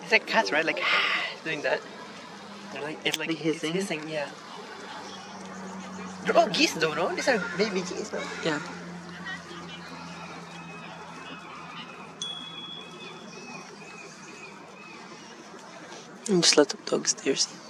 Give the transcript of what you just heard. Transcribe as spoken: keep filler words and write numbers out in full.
It's like cats, right? Like doing that. They're like it's like, Like hissing? It's hissing, yeah. They're all geese though, no? These are baby geese, no? Yeah. And just let the dogs there, see?